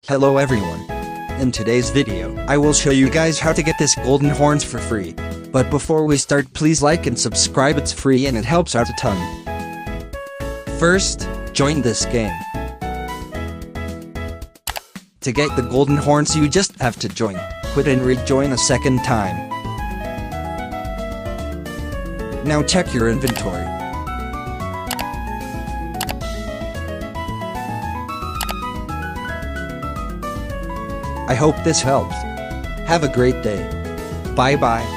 Hello everyone. In today's video, I will show you guys how to get this golden horns for free. But before we start, please like and subscribe, it's free and it helps out a ton. First, join this game. To get the golden horns you just have to join, quit and rejoin a second time. Now check your inventory. I hope this helps. Have a great day. Bye bye.